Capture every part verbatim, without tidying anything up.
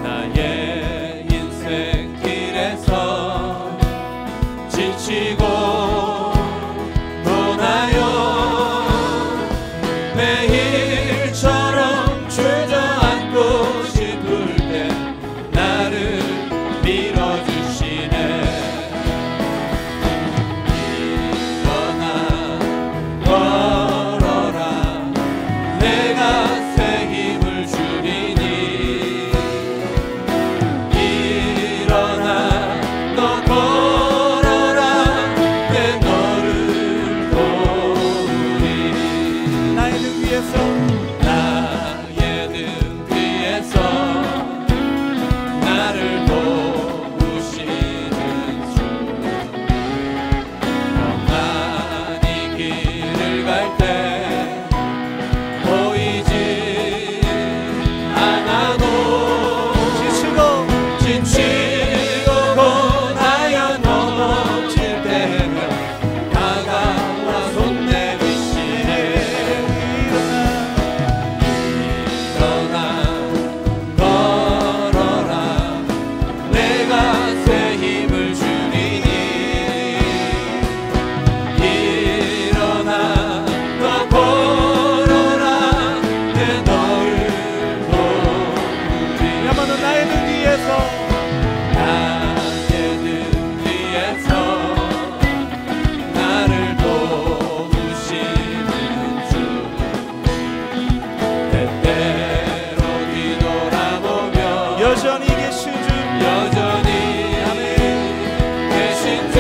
나의 인생 길에서 지치고 떠나요. 매일처럼 주저앉고 싶을 때 나를 밀어주시네. 일어나 걸어라. 내가 새 힘을 주리니. 일어나 너 걸어라. 내 너를 도우리. 나의 등 위에서 나의 등 뒤에서 나를 도우시는 주. 험한 이 길을 갈 때 보이지 않아도 지치고 지치고 고나여 넘어질 때면 다가와 손 내미시네. 일어나 걸어라. 내가 새 힘을 주리니. 일어나 너 걸어라. 내 너를 도우리. 야만 너 나의 등 뒤에서 나의 등 뒤에서 나를 도우시는 주. 때때로 뒤돌아보며 여전히 계신 주 여전히 계신 주.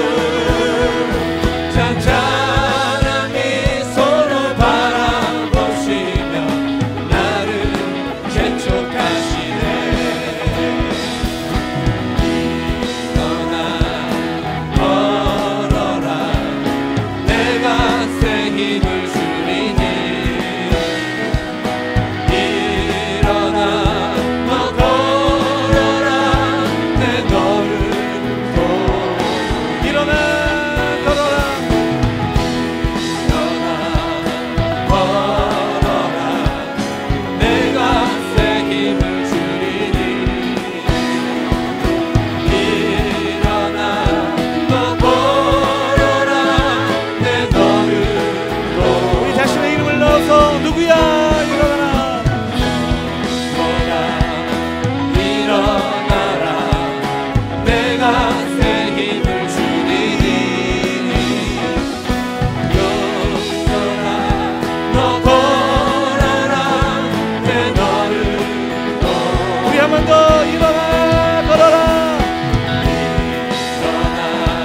잔잔한 미소로 바라보시며 나를 재촉하시네. 일어나 걸어라. 내가 새 힘을 주리니. 일어나 너 걸어라. 내 너를 도우리. 일어나 걸어라. 일어나 걸어라. 내가 새 힘을 주리니. 일어나 너 걸어라. 내 너를 도우리. 우리 자신의 이름을 넣어서 누구야 일어나라. 일어나라. 내가 새 힘을 주리니. 일어나 너 걸어라. 내 너를 도우리. 우리 한 번 더 일어나 걸어라. 일어나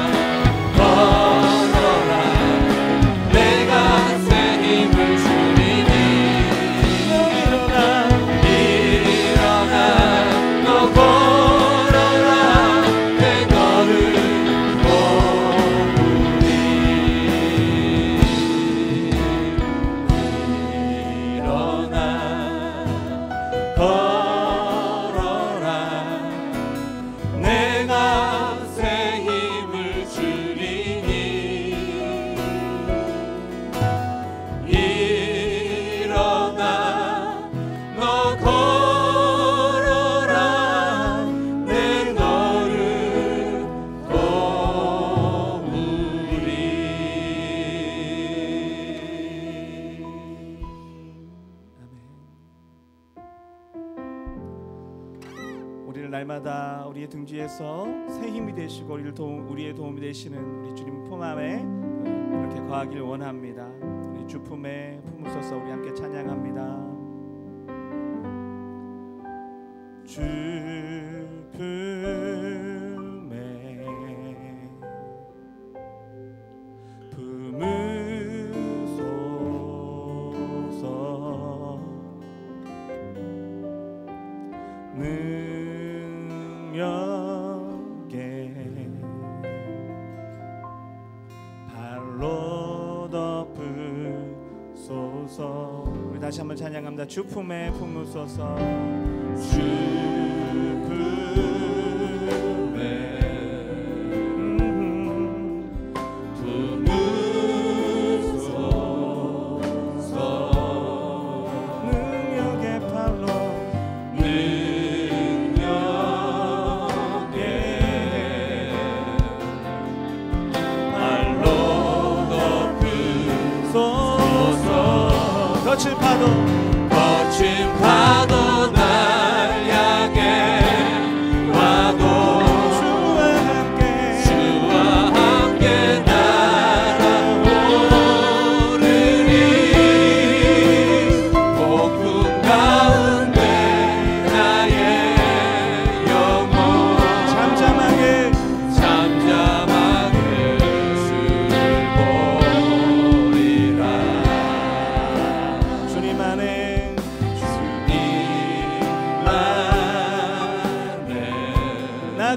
걸어라. 내가 새 힘을 주리니. 일어나 일어나 너 걸어라. 내 너를 도우리. 일어나 걸어라. 내가 새 힘을 주리니. 일어나 너 걸어라. 내 너를 도우리. 우리를 날마다 우리의 등 뒤에서 새 힘이 되시고 우리를 도움, 우리의 도움이 되시는 우리 주님 품 안에 그렇게 거하길 원합니다. 우리 주 품에 품으소서. 우리 함께 찬양합니다. 주 품에 품으소서. 능력에 발로 덮으소서. 우리 다시 한번 찬양합니다. 주 품에 품으소서. 주 품에 품으소서. 능력의 발로 능력의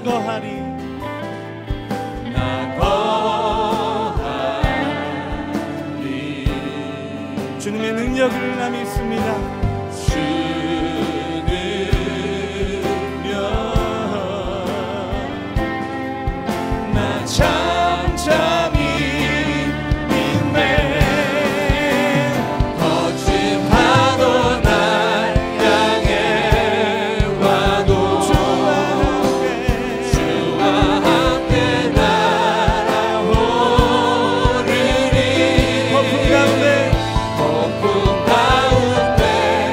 거하리 나 거하리 주님의 능력을 나 믿습니다. 주 능력 나 잠잠히 믿네 거친 파도 날 향해 와도 주와 함께 주와 함께 날아오르리 폭풍 가운데 폭풍 가운데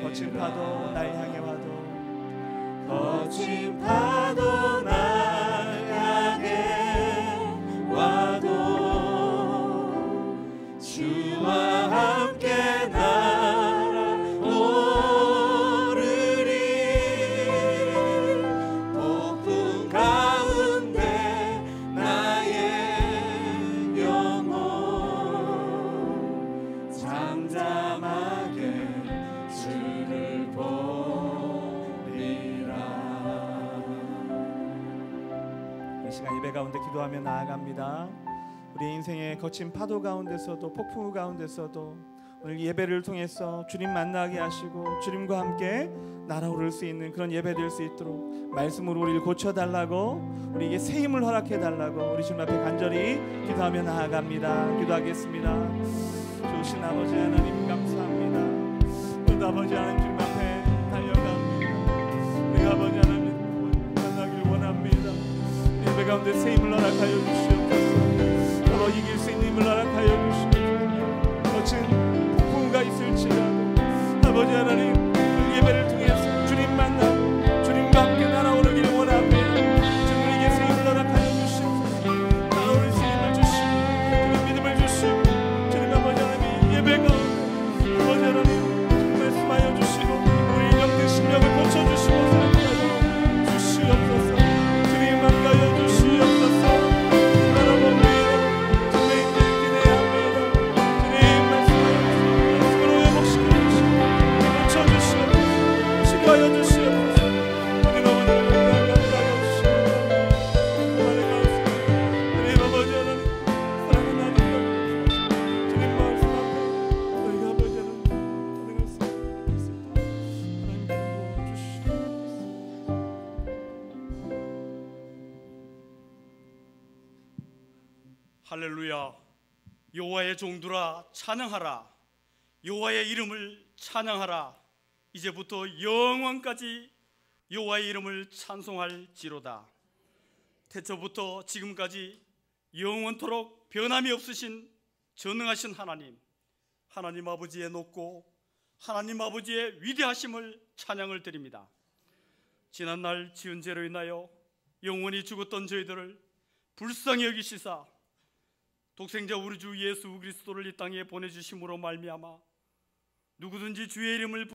거친 파도 날 향해 와도 거친 파도 날 향해 와도 주와 함께 날아오르리. 폭풍 가운데 나의 영혼 잠잠하게 주를 보리라. 이 시간 예배 가운데 기도하며 나아갑니다. 우리 인생의 거친 파도 가운데서도 폭풍 가운데서도 오늘 예배를 통해서 주님 만나게 하시고 주님과 함께 날아오를 수 있는 그런 예배 될 수 있도록 말씀으로 우리를 고쳐달라고, 우리에게 새 힘을 허락해달라고 우리 주님 앞에 간절히 기도하며 나아갑니다. 기도하겠습니다. 좋으신 아버지 하나님 감사합니다. 오늘 아버지 하나님 주님 앞에 달려갑니다. 우리 아버지 하나님 만나길 원합니다. 예배 가운데 새 힘을 허락하여 주시옵소서. 바로 이길 수 있는 힘을 허락하여 주시옵소서. 거친 폭풍우가 있을지라도 아버지 하나님 예배를 통해서 주님 만나 주님과 함께 날아오르기를 원합니다. 주님 우리에게 새 힘을 허락하여 주시옵소서. 날아오를 새 힘을 주시고 주님 믿음을 주시고 주님 아버지 하나님 예배 가운데 아버지 하나님 말씀하여 주시고 우리의 영적 심령을 고쳐주시고 사랑하여 주시옵소서. 주님 함께하여 주시옵소서. 바라봅니다. 주님 기대합니다. 주님 말씀하여 말씀으로 회복시켜 주시고 고쳐주시옵소서. 치료하여 주시옵소서. 주님 아버지 하나님 감사하여 주시옵소서. 주님 아버지 하나님 사랑하는 하나님 주님 말씀 앞에 저희가 아버지 하나님 반응할 수 있을 때 하나님 도와주시옵소서. 할렐루야. 여호와의 종들아 찬양하라. 여호와의 이름을 찬양하라. 이제부터 영원까지 여호와의 이름을 찬송할지로다. 태초부터 지금까지 영원토록 변함이 없으신 전능하신 하나님, 하나님 아버지의 높고 하나님 아버지의 위대하심을 찬양을 드립니다. 지난날 지은 죄로 인하여 영원히 죽었던 저희들을 불쌍히 여기시사 독생자 우리 주 예수 그리스도를 이 땅에 보내주심으로 말미암아 누구든지 주의 이름을